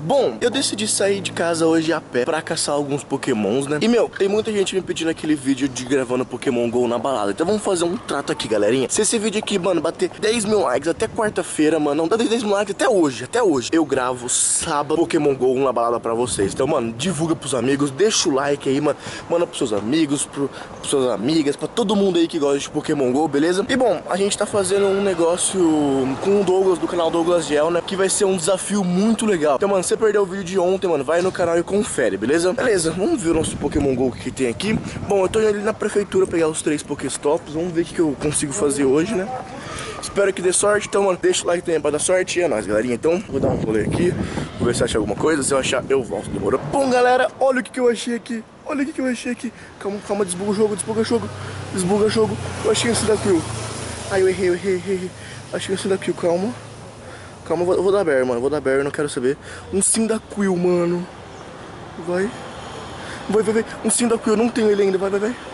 Bom, eu decidi sair de casa hoje a pé pra caçar alguns pokémons, né? E, meu, tem muita gente me pedindo aquele vídeo de gravando Pokémon GO na balada. Então vamos fazer um trato aqui, galerinha. Se esse vídeo aqui, mano, bater 10 mil likes até quarta-feira, mano, não dá 10 mil likes até hoje, eu gravo sábado Pokémon GO na balada pra vocês. Então, mano, divulga pros amigos, deixa o like aí, mano. Manda pros seus amigos, pros suas amigas, pra todo mundo aí que gosta de Pokémon GO, beleza? E, bom, a gente tá fazendo um negócio com o Douglas, do canal Douglas Gel, né? Que vai ser um desafio muito legal. Então, mano, você perdeu o vídeo de ontem, mano, vai no canal e confere, beleza? Beleza, vamos ver o nosso Pokémon GO que tem aqui. Bom, eu tô indo ali na prefeitura pegar os 3 Pokéstops. Vamos ver o que eu consigo fazer hoje, né? Espero que dê sorte. Então, mano, deixa o like também pra dar sorte. E é nóis, galerinha. Então, vou dar um rolê aqui, vou ver se acha alguma coisa. Se eu achar, eu volto, demorou? Bom, galera, olha o que eu achei aqui. Olha o que eu achei aqui. Calma, calma, desbuga o jogo, desbuga o jogo. Desbuga o jogo. Eu achei esse da Quill. Ai, eu errei. Achei esse da Quill, calma. Calma, eu vou dar bear, mano. Vou dar bear, eu não quero saber. Um Cyndaquil, mano. Vai. Um Cyndaquil, eu não tenho ele ainda. Vai.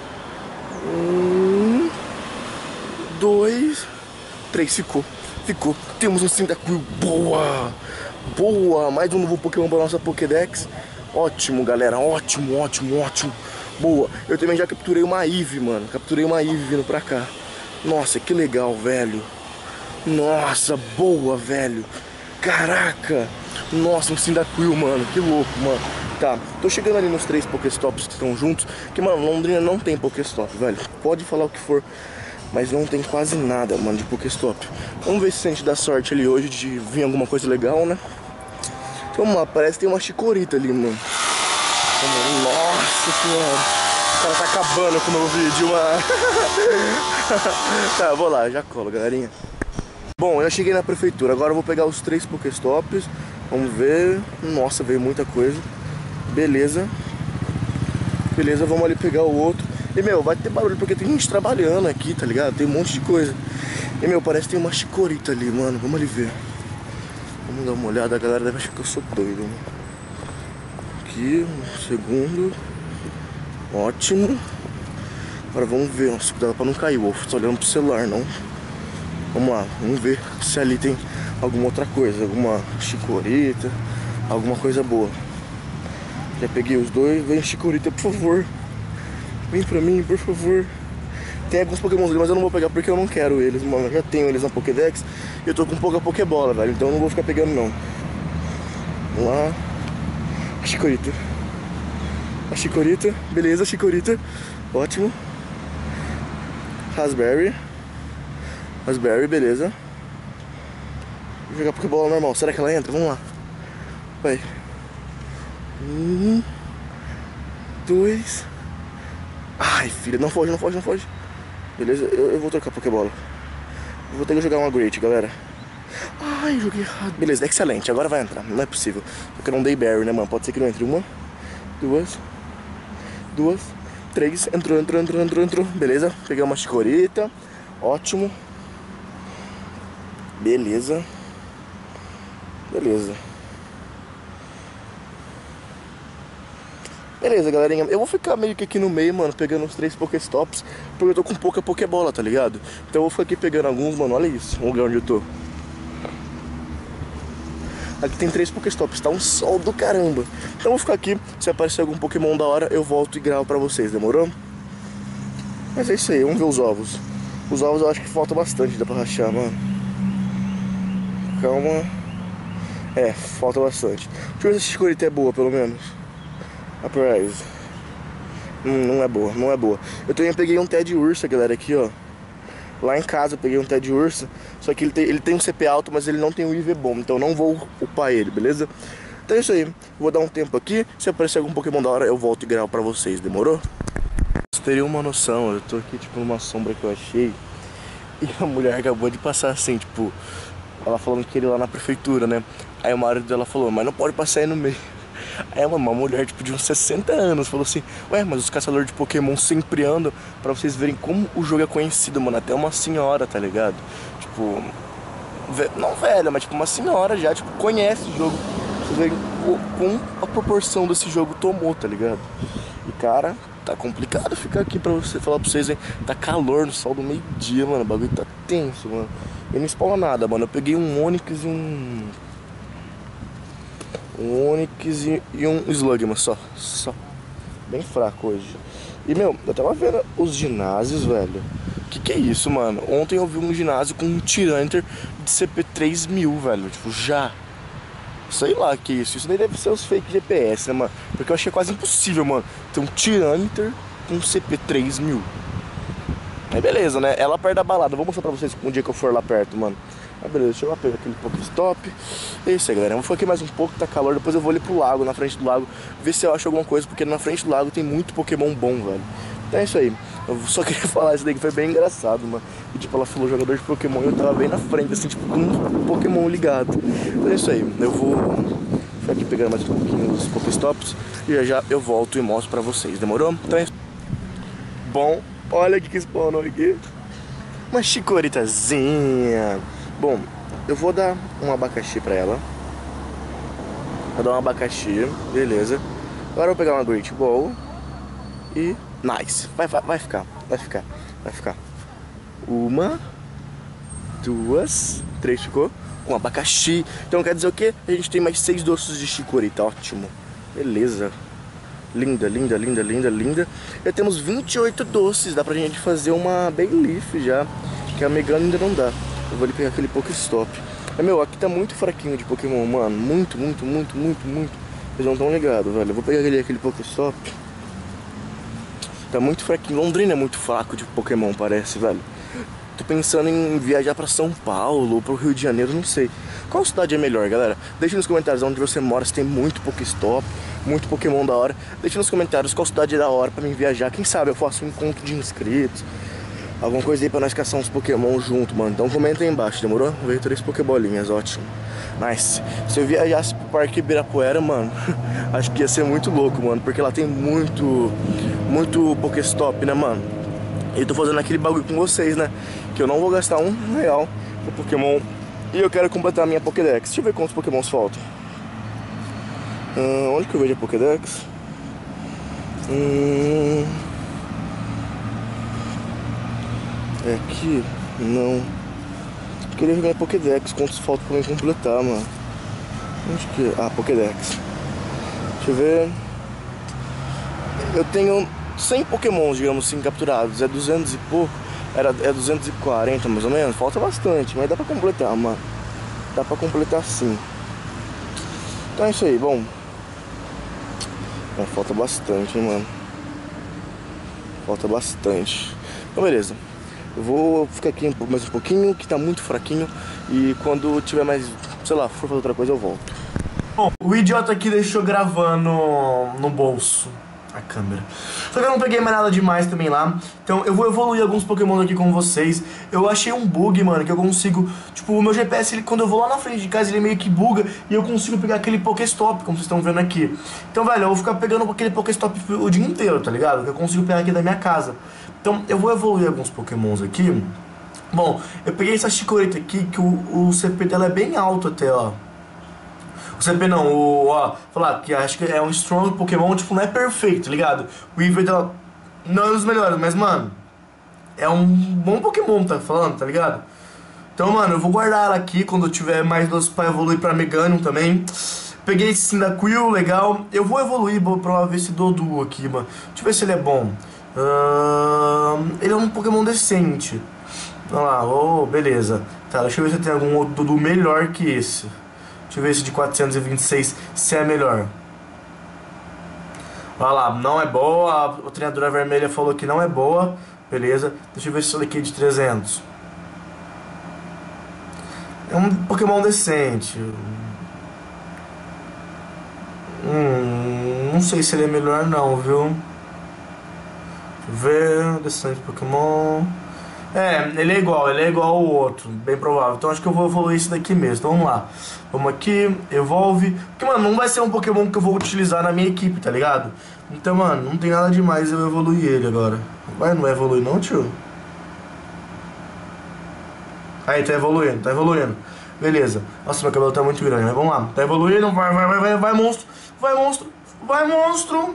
1, 2, 3. Ficou. Temos um Cyndaquil. Boa. Mais um novo Pokémon pra nossa Pokédex. Ótimo, galera. Ótimo. Boa. Eu também já capturei uma Eevee, mano. Capturei uma Eevee vindo pra cá. Nossa, que legal, velho. Nossa, boa, velho. Caraca. Nossa, um Cyndaquil, mano. Que louco, mano. Tá, tô chegando ali nos 3 Pokéstops que estão juntos. Que, mano, Londrina não tem Pokéstop, velho. Pode falar o que for, mas não tem quase nada, mano, de Pokéstop. Vamos ver se a gente dá sorte ali hoje de vir alguma coisa legal, né? Vamos lá, parece que tem uma Chikorita ali, mano. Nossa senhora. O cara tá acabando com o meu vídeo, mano. Tá, vou lá, já colo, galerinha. Bom, eu cheguei na prefeitura, agora eu vou pegar os 3 Pokéstops. Vamos ver. Nossa, veio muita coisa. Beleza, vamos ali pegar o outro. E, meu, vai ter barulho porque tem gente trabalhando aqui, tá ligado? Tem um monte de coisa. E, meu, parece que tem uma Chikorita ali, mano. Vamos ali ver. Vamos dar uma olhada, a galera deve achar que eu sou doido, mano. Aqui, um segundo. Ótimo. Agora vamos ver. Nossa, cuidado pra não cair, Wolf. Tô olhando pro celular, não. Vamos lá, vamos ver se ali tem alguma outra coisa, alguma Chikorita, alguma coisa boa. Já peguei os 2, vem Chikorita, por favor. Vem pra mim, por favor. Tem alguns Pokémons ali, mas eu não vou pegar porque eu não quero eles, mano. Eu já tenho eles na Pokédex e eu tô com pouca Pokébola, velho. Então eu não vou ficar pegando, não. Vamos lá. A Chikorita, beleza, Chikorita. Ótimo. Raspberry, beleza. Vou jogar Pokébola normal. Será que ela entra? Vamos lá. Vai. 1, 2. Ai, filha, não foge. Beleza, eu vou trocar Pokébola. Eu vou ter que jogar uma Great, galera. Ai, joguei errado. Beleza, excelente, agora vai entrar. Não é possível. Porque eu não dei Berry, né, mano? Pode ser que não entre. 1, 2, 3. Entrou. Beleza, peguei uma Chikorita. Ótimo. Beleza, galerinha. Eu vou ficar meio que aqui no meio, mano, pegando os 3 Pokéstops, porque eu tô com pouca Pokébola, tá ligado? Então eu vou ficar aqui pegando alguns, mano. Olha isso, o lugar onde eu tô. Aqui tem 3 Pokéstops, tá um sol do caramba. Então eu vou ficar aqui, se aparecer algum Pokémon da hora, eu volto e gravo pra vocês, demorou? Mas é isso aí, vamos ver os ovos. Os ovos eu acho que falta bastante, dá pra rachar, mano. Calma. É, falta bastante. Deixa eu ver se a Chikorita é boa, pelo menos. A Prize. Não é boa. Eu também peguei um Ted Ursa, galera, aqui, ó. Lá em casa eu peguei um Ted Ursa. Só que ele tem um CP alto, mas ele não tem um IV bom. Então eu não vou upar ele, beleza? Então é isso aí. Vou dar um tempo aqui. Se aparecer algum Pokémon da hora, eu volto e gravo pra vocês, demorou? Vocês teriam uma noção, eu tô aqui, tipo, numa sombra que eu achei. E a mulher acabou de passar assim, tipo... Ela falando que ele lá na prefeitura, né? Aí o marido dela falou, mas não pode passar aí no meio. Aí uma mulher, tipo, de uns 60 anos falou assim, ué, mas os caçadores de Pokémon sempre andam pra vocês verem como o jogo é conhecido, mano. Até uma senhora, tá ligado? Tipo, não velha, mas tipo uma senhora já, tipo, conhece o jogo. Vocês verem como a proporção desse jogo tomou, tá ligado? E cara, tá complicado ficar aqui pra você falar pra vocês, hein? Tá calor no sol do meio-dia, mano. O bagulho tá tenso, mano. E não spawna nada, mano. Eu peguei um Onix e um Um Onix e um Slugma só. Bem fraco hoje. E, meu, eu tava vendo os ginásios, velho. Que é isso, mano? Ontem eu vi um ginásio com um Tyranitar de CP3000, velho. Tipo, já. Sei lá que isso. Isso daí deve ser os fake GPS, né, mano? Porque eu achei quase impossível, mano, ter um Tyranitar com um CP3000. Aí beleza, né? Ela perto da balada. Vou mostrar pra vocês um dia que eu for lá perto, mano. Aí beleza, deixa eu lá pegar aquele Pokéstop. É isso aí, galera. Eu vou ficar aqui mais um pouco, tá calor. Depois eu vou ali pro lago, na frente do lago, ver se eu acho alguma coisa. Porque na frente do lago tem muito Pokémon bom, velho. Então é isso aí. Eu só queria falar isso daí que foi bem engraçado, mano. E tipo, ela falou jogador de Pokémon e eu tava bem na frente, assim, tipo, com um Pokémon ligado. Então é isso aí. Eu vou ficar aqui pegando mais um pouquinho dos Pokéstops. E já já eu volto e mostro pra vocês. Demorou? Então é isso. Bom, olha o que spawnou aqui. Uma chicoritazinha. Bom, eu vou dar um abacaxi pra ela. Vou dar um abacaxi, beleza. Agora eu vou pegar uma Great Ball. E nice, vai ficar. Uma, duas, três, ficou com abacaxi. Então quer dizer o quê? A gente tem mais 6 doces de chicorita, ótimo. Beleza. Linda. Já temos 28 doces, dá pra gente fazer uma Bayleaf já. Que a Megane ainda não dá. Eu vou ali pegar aquele Pokéstop. Mas, meu, aqui tá muito fraquinho de Pokémon, mano. Muito. Vocês não estão ligados, velho. Eu vou pegar aquele Pokéstop. Tá muito fraquinho. Londrina é muito fraco de Pokémon, parece, velho. Tô pensando em viajar pra São Paulo ou pro Rio de Janeiro, não sei. Qual cidade é melhor, galera? Deixa nos comentários onde você mora, se tem muito Pokéstop, muito Pokémon da hora. Deixa nos comentários qual cidade é da hora pra mim viajar. Quem sabe eu faço um encontro de inscritos. Alguma coisa aí pra nós caçar uns Pokémon junto, mano. Então comenta aí embaixo, demorou? Veio 3 Pokébolinhas, ótimo. Nice. Se eu viajasse pro Parque Ibirapuera, mano, acho que ia ser muito louco, mano. Porque lá tem muito Pokéstop, né, mano? E eu tô fazendo aquele bagulho com vocês, né? Que eu não vou gastar R$1 com Pokémon. E eu quero completar a minha Pokédex. Deixa eu ver quantos Pokémons faltam. Onde que eu vejo a Pokédex? É aqui? Não. Eu queria ver minha Pokédex. Quantos faltam pra mim completar, mano? Onde que é? Ah, Pokédex. Deixa eu ver. Eu tenho 100 Pokémons, digamos assim, capturados. É 200 e pouco. É 240 mais ou menos. Falta bastante, mas dá pra completar, mano. Dá pra completar sim. Então é isso aí, bom. Falta bastante, hein, mano. Falta bastante. Então beleza. Eu vou ficar aqui mais um pouquinho, que tá muito fraquinho. E quando tiver mais, sei lá, for fazer outra coisa, eu volto. Bom, o idiota aqui deixou gravando no bolso a câmera. Só que eu não peguei mais nada demais também lá. Então eu vou evoluir alguns Pokémon aqui com vocês. Eu achei um bug, mano, que eu consigo... Tipo, o meu GPS, ele, quando eu vou lá na frente de casa, ele meio que buga. E eu consigo pegar aquele Pokéstop, como vocês estão vendo aqui. Então, velho, eu vou ficar pegando aquele Pokéstop o dia inteiro, tá ligado? Que eu consigo pegar aqui da minha casa. Então eu vou evoluir alguns Pokémons aqui. Bom, eu peguei essa Chikorita aqui, que o CP dela é bem alto até, ó. O CP não, falar que acho que é um strong Pokémon, tipo, não é perfeito, tá ligado? O IV dela não é um dos melhores, mas, mano, é um bom Pokémon, tá falando, tá ligado? Então, mano, eu vou guardar ela aqui quando eu tiver mais doces pra evoluir pra Meganium também. Peguei esse Cyndaquil, legal. Eu vou evoluir pra ver esse Doduo aqui, mano. Deixa eu ver se ele é bom. Ele é um Pokémon decente. Olha lá, beleza. Tá, deixa eu ver se tem algum outro Doduo melhor que esse. Deixa eu ver esse de 426 se é melhor. Olha lá, não é boa. A treinadora vermelha falou que não é boa. Beleza. Deixa eu ver se isso daqui é de 300. É um Pokémon decente. Não sei se ele é melhor não, viu? Deixa eu ver. Decente Pokémon. Ele é igual ao outro, bem provável. Então acho que eu vou evoluir esse daqui mesmo. Então vamos lá. Vamos aqui, evolve. Porque, mano, não vai ser um Pokémon que eu vou utilizar na minha equipe, tá ligado? Então, mano, não tem nada demais eu evoluir ele agora. Não vai evoluir não, tio? Aí, tá evoluindo. Beleza. Nossa, meu cabelo tá muito grande, mas vamos lá. Tá evoluindo, vai, monstro. Vai, monstro.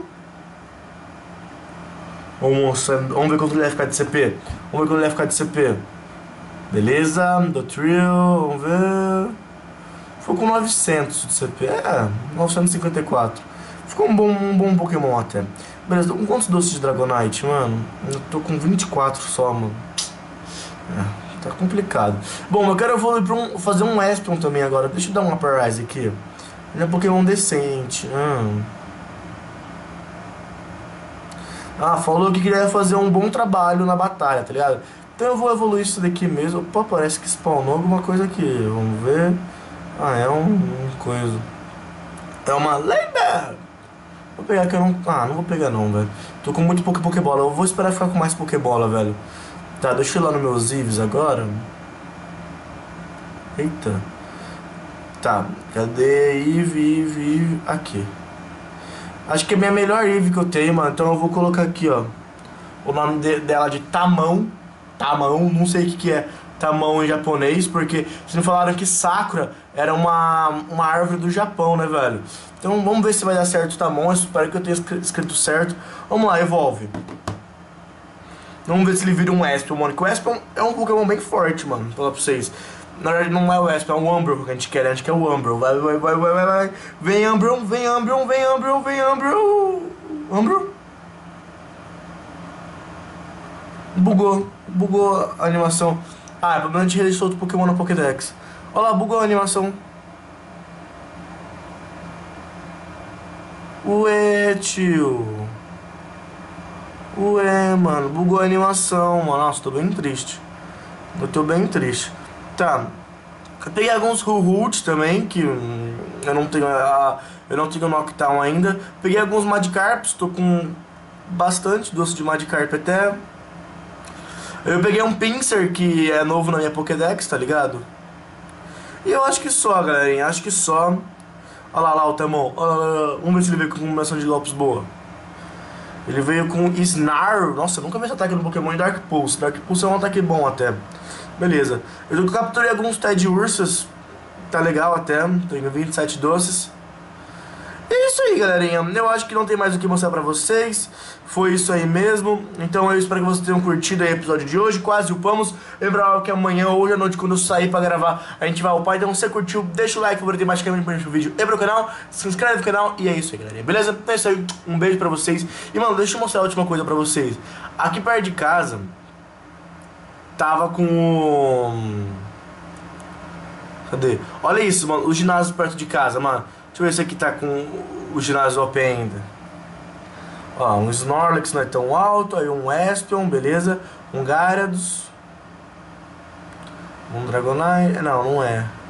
Vamos ver quanto ele vai ficar de CP. Beleza, do Thrill, vamos ver. Ficou com 900 de CP. 954. Ficou um bom Pokémon até. Beleza, tô com quantos doces de Dragonite, mano? Eu tô com 24 só, mano. Tá complicado. Bom, eu quero evoluir pra fazer um Espion também agora. Deixa eu dar um Upper Rise aqui. Ele é um Pokémon decente. Falou que queria fazer um bom trabalho na batalha, tá ligado? Então eu vou evoluir isso daqui mesmo. Pô, parece que spawnou alguma coisa aqui. Vamos ver. É um coisa. É uma Labor. Vou pegar que eu não... não vou pegar não, velho. Tô com muito pouca Pokébola. Eu vou esperar ficar com mais Pokébola, velho. Tá, deixa eu ir lá nos meus Eevees agora. Eita. Tá, cadê Eevee? Aqui. Acho que é a minha melhor Eevee que eu tenho, mano. Então eu vou colocar aqui, ó. O nome dela de Tamão. Tamão, não sei o que é Tamão em japonês, porque vocês me falaram que Sakura era uma árvore do Japão, né, velho? Então vamos ver se vai dar certo o Tamão. Eu espero que eu tenha escrito certo. Vamos lá, evolve. Vamos ver se ele vira um Espion, mano. Que o Espion é um Pokémon bem forte, mano. Vou falar pra vocês. Na verdade não é o Espion, é o Umbreon que a gente quer. A gente quer o Umbreon. Vai. Vem Umbreon. Umbreon. Bugou a animação. Provavelmente ele solta o Pokémon na Pokédex. Olha lá, bugou a animação. Ué, tio. Mano, bugou a animação, mano. Nossa, tô bem triste. Eu tô bem triste. Tá. Eu peguei alguns Huhult também, que eu não tenho Noctown ainda. Peguei alguns Magikarps, tô com bastante doce de Magikarp até. Eu peguei um Pinsir, que é novo na minha Pokédex, tá ligado? E eu acho que só, galerinha, acho que só. Olha lá o Tamon. Vamos ver se ele veio com combinação de golpes boa. Ele veio com Snarl. Nossa, eu nunca vi esse ataque no Pokémon em Dark Pulse. Dark Pulse é um ataque bom até. Beleza. Eu capturei alguns Ted Ursas. Tá legal até. Tenho 27 doces. É isso aí, galerinha. Eu acho que não tem mais o que mostrar pra vocês. Foi isso aí mesmo. Então eu espero que vocês tenham curtido aí o episódio de hoje. Quase upamos. Lembra que amanhã ou hoje à noite, quando eu sair pra gravar, a gente vai upar. Então se você curtiu, deixa o like, favorito mais pra o vídeo e pro canal. Se inscreve no canal e é isso aí, galerinha. Beleza? Então é isso aí. Um beijo pra vocês. E, mano, deixa eu mostrar a última coisa pra vocês. Aqui perto de casa tava com... Cadê? Olha isso, mano. O ginásio perto de casa, mano. Deixa eu ver se aqui tá com o ginásio OP ainda. Ó, um Snorlax não é tão alto. Aí um Espion, beleza. Um Gyarados. Um Dragonite. Não é.